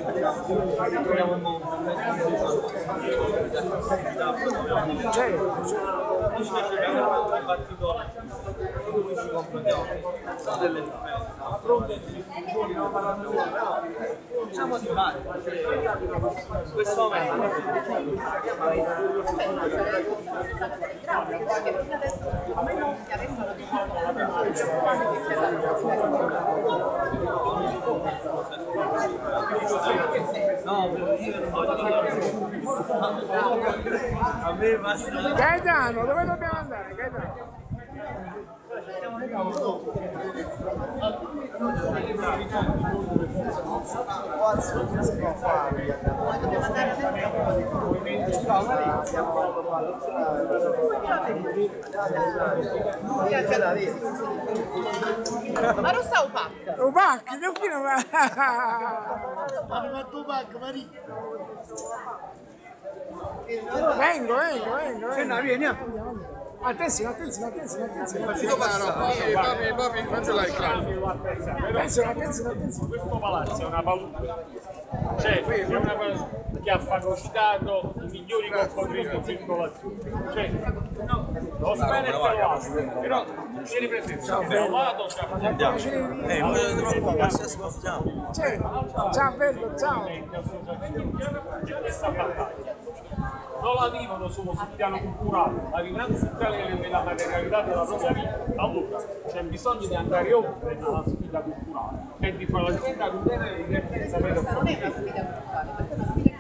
troviamo un mondo. Sono delle diciamo di male, questo momento no, io non a me basta. Gaetano, dove dobbiamo andare? Gaetano? Ma non sta un pack? Un pack, che qui non va? Hanno fatto un pack, Maria. Vengo. Vieni. Attenzione. Papi, non ce l'hai il clan. Attenzione. Questo palazzo è una paura, cioè è una cosa che ha fagocitato i migliori coccodrilli di circolazione, cioè lo spero e lo però ieri presente da un lato Ciao bello, ciao. questa battaglia non la vivono solo sul piano culturale, la vivono sul piano della materialità della propria vita. Allora c'è bisogno di andare oltre alla sfida culturale e di fare la sfida culturale e di divertirsi vera e propria. Non è una sfida culturale, questa è una sfida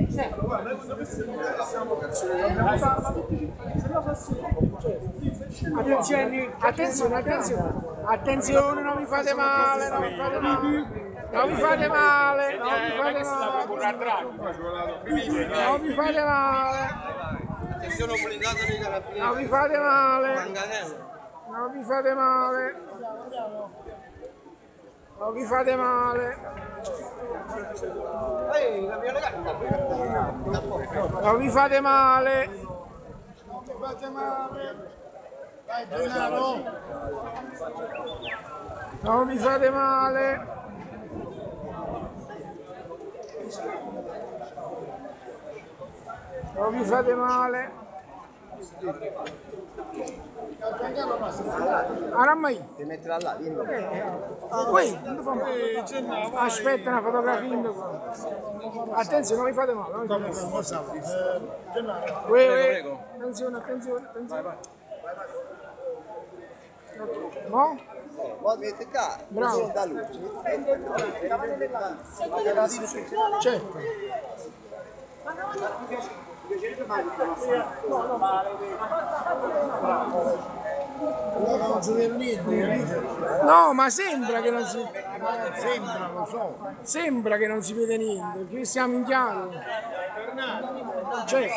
Attenzione, non vi fate male. Non vi fate male. Dai, Gennaro. Non vi fate male. Non vi fate male. Aramai. Ti metterà là, vieni. Aspetta una fotografia. Attenzione, non vi fate male. Prego. Attenzione. No? Mette qua, Bravo. da luce. Certo. Non si vede niente, No, ma sembra che non si... sembra, lo so. Sembra che non si vede niente, perché siamo in chiaro. Certo.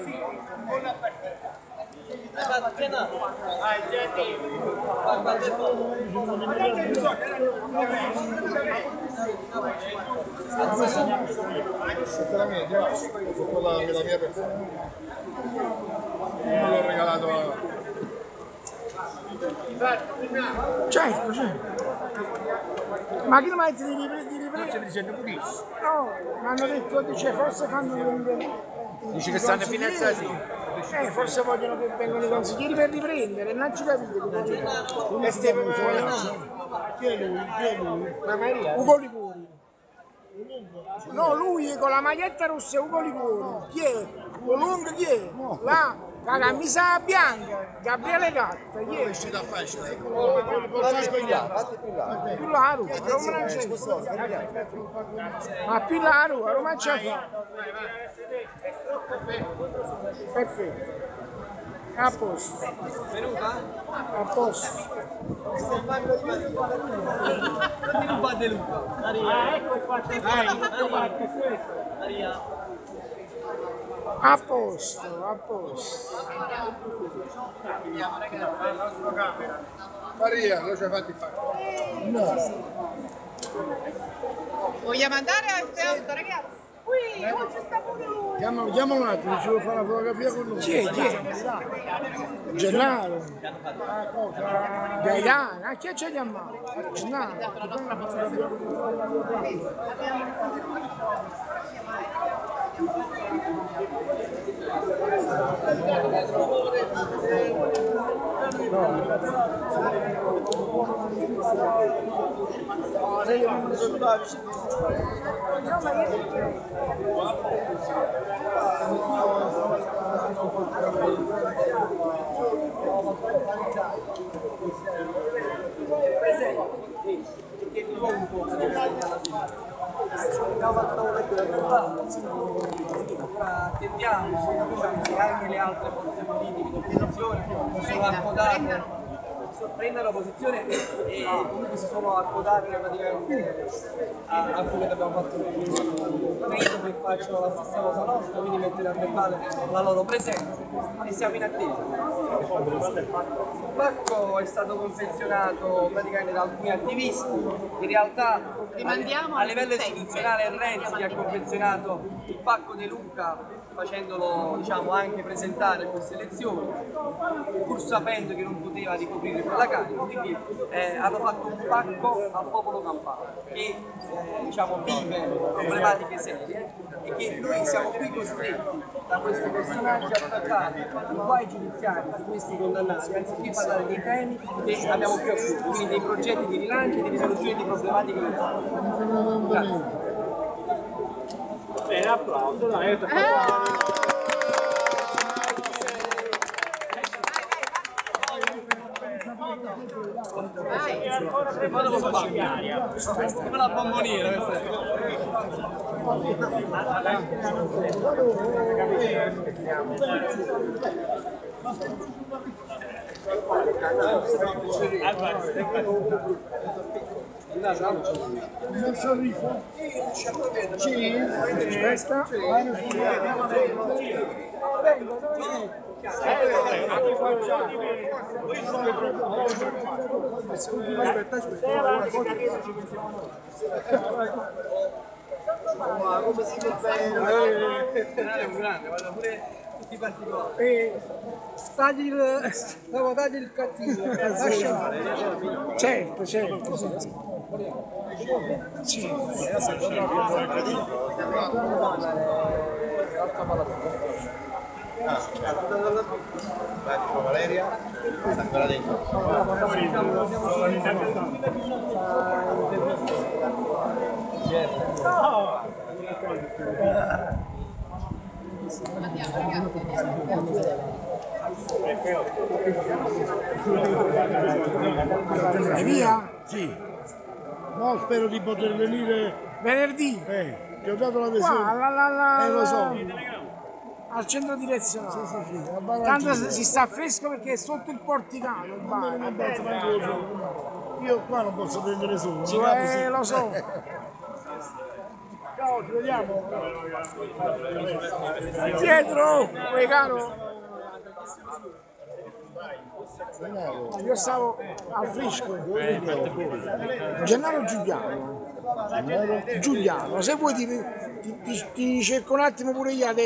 Questa è la mia, la mia persona. Non l'ho regalato a... Certo. Ma chi non mi ha detto di riprendere? Stai dicendo pulissimo. No, mi hanno detto, dice, forse fanno Dici che stanno finanziati? forse vogliono che vengano i consiglieri per riprendere, non ci capite. Chi è lui? Ugo Liguori. No, lui con la maglietta rossa è Ugo Liguori. Chi è? Colombo chi è? La camisa bianca, Gabriele Gatta, chi è? Uscita facile. Fatti più là. Più la Roma, Roma non c'è. Ma più la Roma non c'è. Perfetto. A posto. Venuta? A posto. Non fate Luca. A posto. Maria, lo ci hai fatti fare? Vogliamo andare al teatro, ragazzi? Qui, non ci sta pure lui. Chiamalo un attimo, ci vuole fare una fotografia con lui. Chi è? Gennaro. Gaetano. A chi c'è chiamato? Gennaro. Attendiamo che anche le altre forze politiche di opposizione sono accodate, prendano posizione e comunque si sono accodate praticamente a quello che abbiamo fatto noi, che facciano la stessa cosa nostra, quindi mettere a verbale la loro presenza e siamo in attesa. Il pacco è stato confezionato praticamente da alcuni attivisti, in realtà a livello istituzionale è Renzi che ha confezionato il pacco De Luca facendolo anche presentare a queste elezioni, pur sapendo che non poteva ricoprire quella carica, quindi hanno fatto un pacco al popolo campano che vive problematiche serie e che noi siamo qui costretti da questi personaggi a trattare i guai giudiziari di questi condannati, anziché parlare dei temi che abbiamo più a cuore, quindi dei progetti di rilancio e di risoluzione di problematiche locali. Grazie. Bene, applauso, dai. Come la bomboniera come si è un grande, guarda pure tutti i particolari. Tagli il cattivo, Certo. Sì. Valeria, sta ancora dentro. È via? Sì. No, spero di poter venire Venerdì? ti ho dato l'adesione. Qua, Lo so. al centro direzionale. Sì. Tanto si sta fresco perché è sotto il porticano. Il bar. Non posso neanche lo so. Io qua non posso prendere solo. Lo so. Ciao, ci vediamo. Dietro, quei caro. Io stavo al fresco. Gennaro Giuliano. Se vuoi ti cerco un attimo pure io.